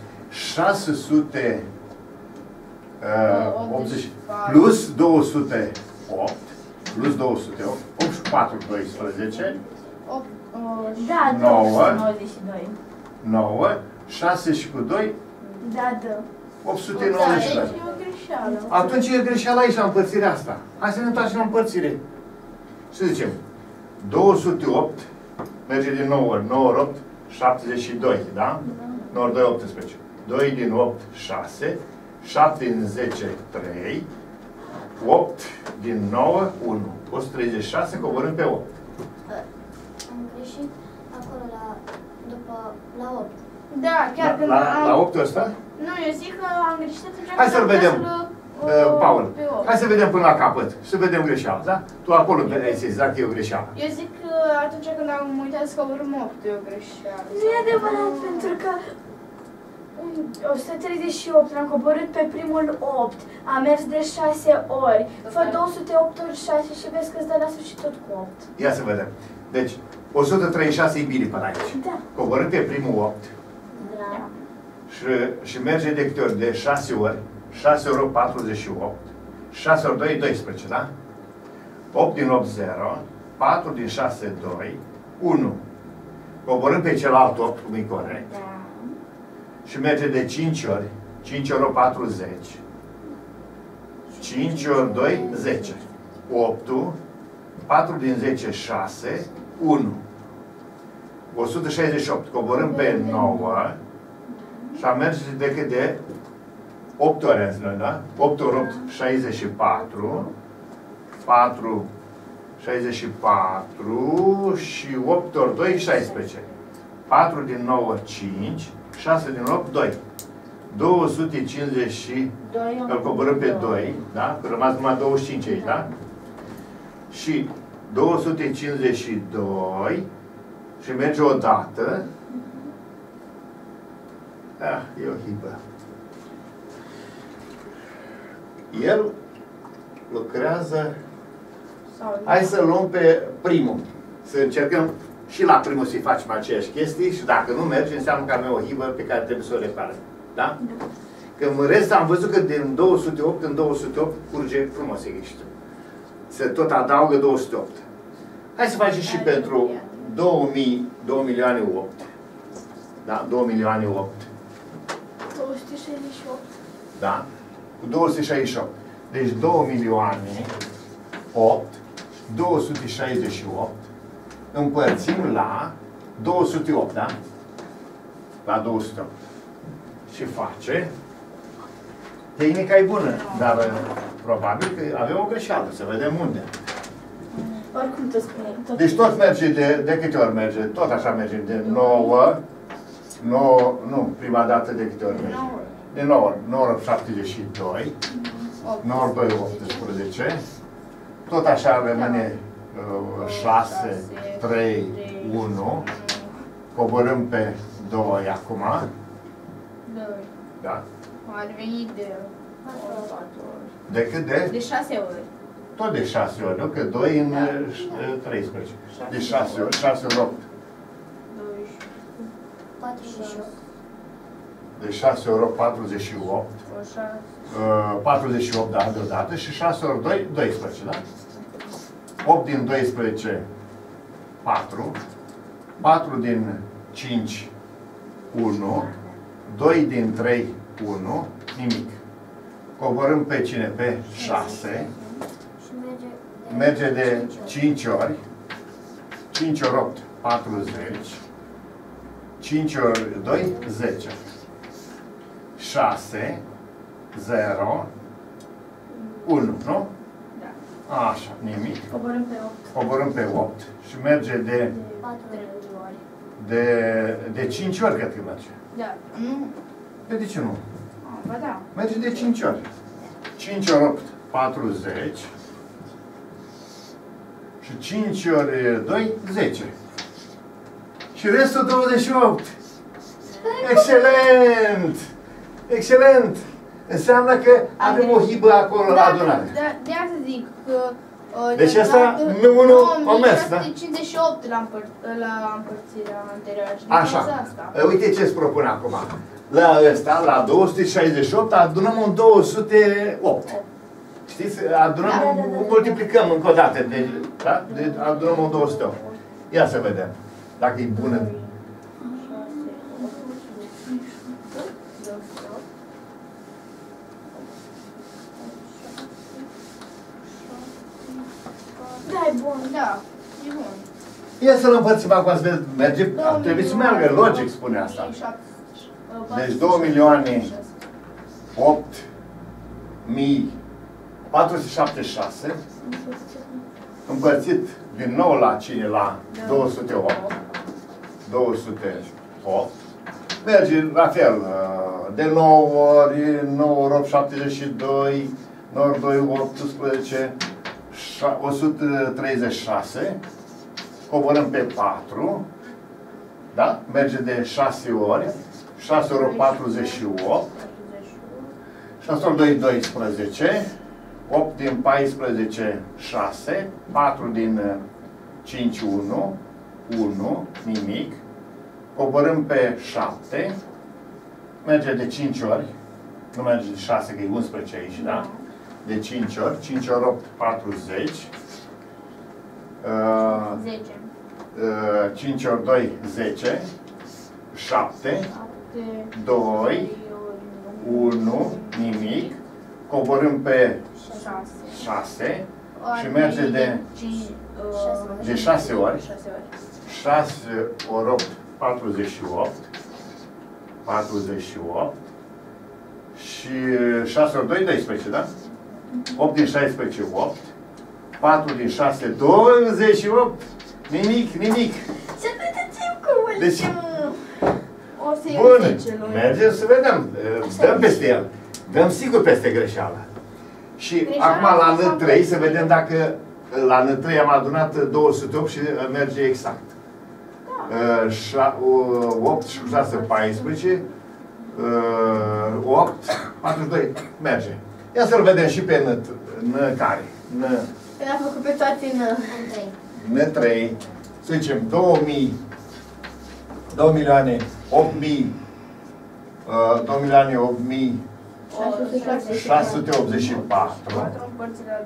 680 plus 208 plus 208 8 și 4, 12 Da, 9 292. 9 6 și cu 2 Da, dă. 892. Atunci e greșeala aici la împărțirea asta. Hai să ne întoarcem la împărțire. Și zicem 208 merge din 9 ori 9 ori 8 72, da? 9 ori 2, 18. 2 din 8, 6. 7 din 10, 3. 8 din 9, 1. 136, coborâm pe 8. Am greșit acolo la 8. Da, chiar când La 8 ăsta? Nu, eu zic că am greșit atunci. Hai să-l vedem, Paul. Hai să vedem până la capăt. Să vedem greșeala, da? Tu acolo ai zis, dacă e o greșeală. Eu zic că atunci când am uitat să coborâm 8, e o greșeală. Nu e adevărat, pentru că 138 l-am coborât pe primul 8. Am mers de 6 ori. Fă 208 ori 6 și vezi că îți dă la sfârșit tot cu 8. Ia să vedem. Deci, 136 e bine până aici. Da. Coborâm pe primul 8. Da. Și merge de câte ori? De 6 ori. 6 ori 8, 48. 6 ori 2, 12, da? 8 din 8, 0. 4 din 6, 2. 1. Coborâm pe celălalt 8, cum e corect. Da. Și merge de 5 ori. 5 ori 40. 5 ori 2, 10. 8. 4 din 10, 6. 1. 168. Coborâm pe 9. Și am mers de cât de 8 ori azi, da? 8 ori 8, 64. 4, 64 și 8 ori 2, 16. 4 din 9, 5. 6 din 8, 2. 250 și îl coborâm pe 2, da? Că rămas numai 25 aici, da? Și 252 și merge o dată. E o hibă. El lucrează... Hai să luăm pe primul. Să încercăm Și la primul să-i facem aceeași chestii și dacă nu merge, înseamnă că avem o hibă pe care trebuie să o reparăm. Da? Că în rest am văzut că din 208 în 208 curge frumos echiștul. Se tot adaugă 208. Hai să facem și pentru 2 milioane 8. Da? 2 milioane 8. 268. Da? Cu 268. Deci 2 milioane 8, 268 împărțim la 208, da? La 208. Ce face? Tehnica e bună, dar probabil că avem o greșeală, să vedem unde. Oricum tot spune. Deci tot merge de câte ori merge? Tot așa merge, de 9, nu, prima dată de câte ori merge? De 9 ori, 9 ori 72, 9 ori 2, 18, tot așa rămâne 6, 3, 1, coborâm pe 2 acum, 2. da? Ar veni de 4 ori. De cât de? De 6 ori. Tot de 6 ori, nu? Că 2 în 13. De 6 ori, 6 ori 8. 48. De 6 ori 8, 48. 48, da, deodată. Și 6 ori 2, 12, da? 8 din 12, 4. 4 din 5, 1. 2 din 3, 1. Nimic. Coborâm pe cine? Pe 6. Și Merge de 5 ori. 5 ori 8, 40. 5 ori 2, 10. 6, 0, 1, nu? Da. Așa, nimic. Coborâm pe 8. Coborâm pe 8 și merge de 4 ori. de 5 ori, cred că merge. Da. Nu. De ce nu? Ba da. Merge de 5 ori. 5 ori 8, 40. Și 5 ori 2, 10. Și restul 28. Excelent! Excelent! Înseamnă că avem o hibă acolo la adunare. De asta zic că... Deci asta, nu a mers, da? 58 la împărțirea anterioară. Așa. Uite ce îți propun acum. La ăsta, la 268, adunăm un 208. Știți? Adunăm, multiplicăm încă o dată. Da? Adunăm un 208. Ia să vedem. Dacă e bună. Da, e bun, da. E bun. Ia să-l împărțim acum să vedem. Merge, trebuie să meargă, logic spune asta. Deci 2 milioane 8 mii 476 împărțit din nou la cine? La 208. 208. Merge la fel. De 9 ori, 9 ori 8, 72, 9 ori 2, 18, 136. Coborâm pe 4. Da? Merge de 6 ori. 6 ori 48. 6 ori 2, 12. 8 din 14, 6. 4 din 5, 1. 1, nimic. Coborâm pe 7. Merge de 5 ori. Nu merge de 6, că e 11 aici, da? De 5 ori. 5 ori 8, 40. 10. 5 ori 2, 10. 7. 2. 1, nimic. Coborâm pe 6. Și merge de 6 ori. 6 ori 8, 48. 48. Și 6 ori 2, 12, da? 8 din 16, 8. 4 din 6, 28. Nimic, nimic. Ce vedem cum Deci, o să iau bun, 10 luni. mergem să vedem. Dăm peste el. Dăm sigur peste greșeala. Și acum la N3 să vedem dacă la N3 am adunat 208 și merge exact. 8 și 6, 14. 8, 42, merge. Ia să-l vedem și pe N care. Le-am făcut pe toate în... N3. să zicem 2 milioane 8.000 684 împărțit la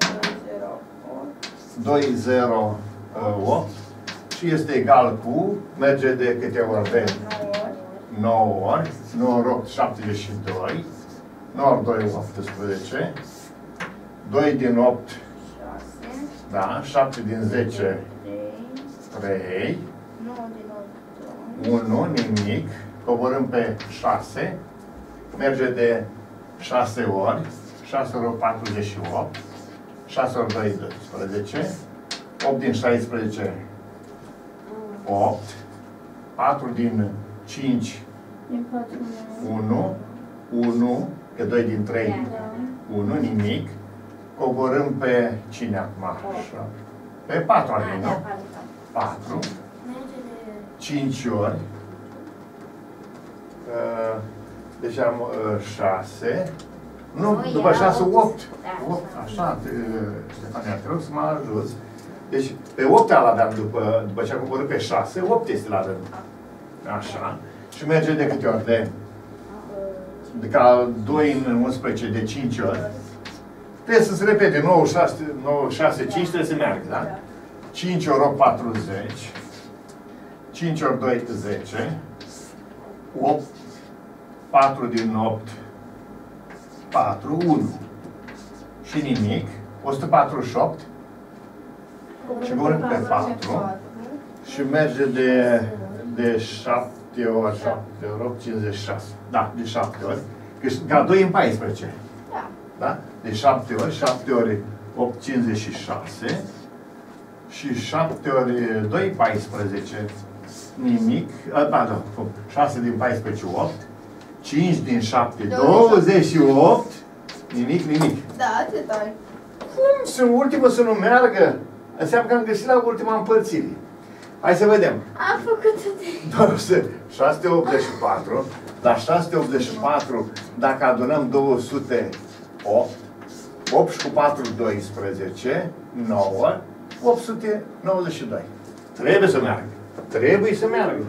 208 și este egal cu, merge de câte ori? De 9 ori, 9 ori 8, 72, 9 ori 2, 18, 2 din 8, 6, da, 7 din 10, 3, 9 din 8, 1, nimic, coborâm pe 6, merge de 6 ori, 6 ori 48, 6 ori 2, 12, 8 din 16, 8, 4 din 5, Din 4 1, 1, că 2 din 3, 1, nimic, coborâm pe cine acum? Așa. Pe 4 ani, nu? 4, Merge de 5 ori, deci am 6, nu, după 6, 8. 8, așa, Ștefania, te rog să mă ajuți. Deci, pe 8 îl aveam după ce am coborât pe 6, 8 este la rând. Așa. Și merge de câte ori? De ca 2 în 11 de 5 ori. Trebuie să se repete 9, 6, 5, trebuie să meargă, da? 5 ori 8, 40. 5 ori 2, 10. 8, 4 din 8, 4, 1. Și nimic. 148. Și coborâm pe 4. Și merge de 7 ori 7 ori 8, 56. Da, de 7 ori. Ca 2 în 14. Da. Da? De 7 ori, 7 ori 8, 56. Și 7 ori 2, 14. Nimic. Da. 6 din 14, 8. 5 din 7, 28. Nimic. Da, atât ai. Cum să ultimul să nu meargă? Înseamnă că am găsit la ultima împărțire. Hai să vedem. Am făcut-o de... Doar 684. La 684, dacă adunăm 208, 8 și cu 4, 12, 9, 892. Trebuie să meargă. Trebuie să meargă.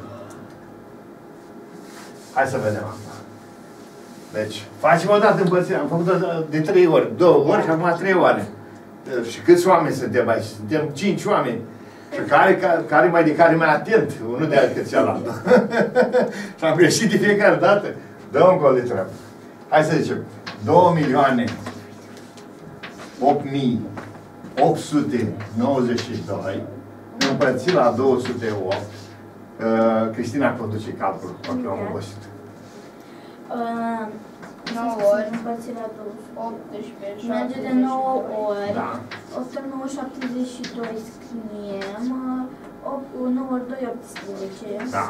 Hai să vedem acum. Deci, facem o dată împărțirea. Am făcut-o de 3 ori. 2 ori și acum 3 ori. Și câți oameni suntem aici? Suntem 5 oameni. Și care mai atent, unul de cât cealaltă. Și am greșit de fiecare dată. Dă un gol de treabă. Hai să zicem. 2 milioane 8.892 împărțit la 208. Cristina conduce calculul, pentru că am obosit. 9 ori. Împărțit la 18, merge de 9 ori. Da. 8 ori 9, 72 scriem. 9 ori 2, 18. Da.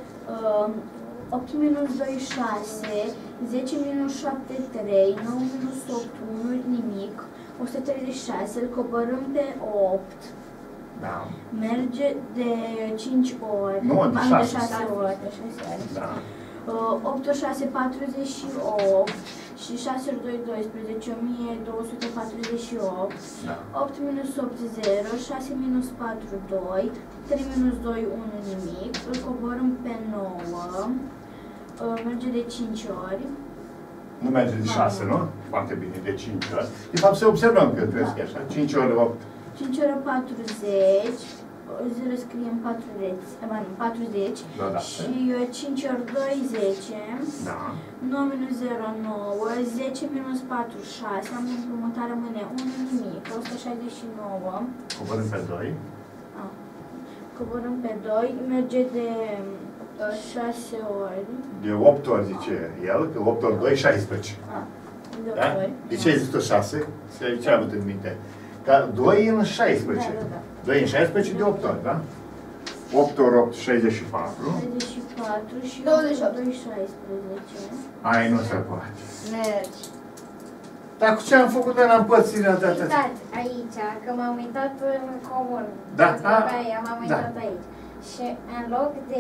8 minus 2, 6. 10 minus 7, 3. 9 minus 8, 1, nimic. 136, îl coborâm pe 8. Da. Merge de 5 ori. Nu, de 6 ori. De 6 ori. Da. 8 ori 6, 48 și 6 ori 2, 12, 1248. Da. 8 minus 8, 0, 6 minus 4, 2, 3 minus 2, 1, nimic. Îl coborâm pe 9. Merge de 5 ori. Nu merge de 6, nu? Foarte bine, de 5 ori. De fapt, să observăm că trebuie să fie așa. 5 ori 8. 5 ori 40. 0 scriem 40. Da. Și 5 ori 2, 10. Da. 9 minus 0, 9. 10 minus 4, 6. Am împrumutat, rămâne 1, nimic. 169. Coborâm pe 2. Coborâm pe 2. Merge de 6 ori. De 8 ori, zice el, că 8 ori 2, 16. De 8 Da? ori. De ce ai zis tu 6? Ce ai avut în minte? Ca 2 în 16. Da. 2 în 16 de 8 ori, da? 8 ori 8, 64. 64 și 28. 2, 16. Ai, nu se poate. Mergi. Dar cu ce am făcut noi la împărțirea de atât? Uitați aici, că m-am uitat în comun. Da, M-am uitat aici. Și în loc de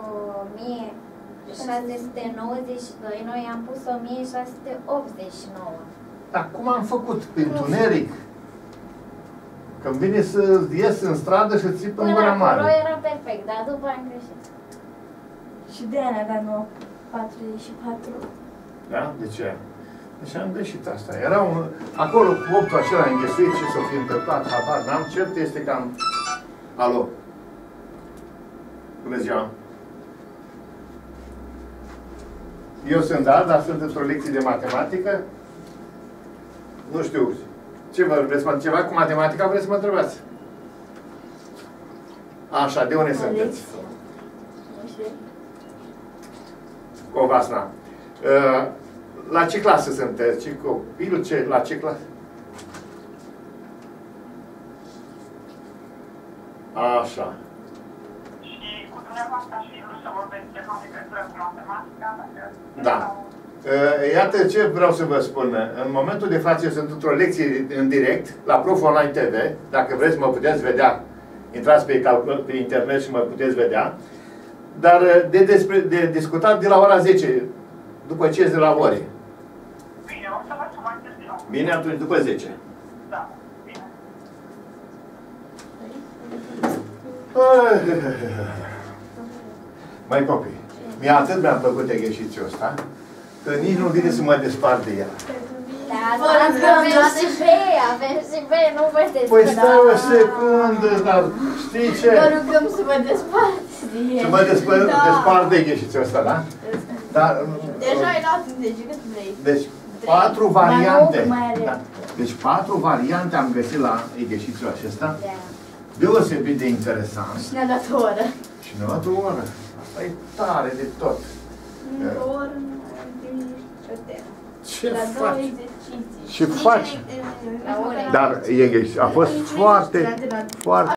1692, noi am pus 1689. Dar cum am făcut? Pe întuneric? Când vine să ies în stradă și țip în gura mare. Acolo era pe perfect, dar după am greșit. Și de aia avea 9,44. Da? De ce? Deci am greșit asta. Era un... Acolo cu optul acela înghesuit, ce s-o fi întâmplat, habar n-am. Cert este că am... Alo? Bună ziua! Eu sunt dat, dar sunt într-o lecție de matematică. Nu știu. Ce vă vreți? Ceva cu matematica vreți să mă întrebați? Așa, de unde sunteți? Covasna. La ce clasă sunteți? Ce copil? La ce clasă? Așa. Și cu dumneavoastră aș fi vrut să vorbesc ceva în legătură cu matematica. Da. Iată ce vreau să vă spun. În momentul de față eu sunt într-o lecție în direct la Prof Online TV. Dacă vreți mă puteți vedea. Intrați pe internet și mă puteți vedea. Dar de discutat de la ora 10, după ce de la ore. Bine, o să vă sun mai târziu. Bine, atunci după 10. Da, bine. Mai copii, mi-a plăcut exercițiul ăsta, că nici nu vine să mă despart de el. Da, avem și B, nu vă știți. Păi stai o secundă, dar știi ce? Vă rugăm să vă desparți. Să mă despart de exercițiul ăsta, da? Dar, Deja ai luat în 10, cât vrei. deci, 4 variante. Mai are. Da. Deci 4 variante am găsit la exercițiul acesta. Da. Deosebit de interesant. Și ne-a dat o oră. Și ne-a dat o oră. Asta e tare de tot. O oră, nu am primit nicio temă. Ce La două faci? exerciții. Ce faci? La ore. Dar a fost foarte, foarte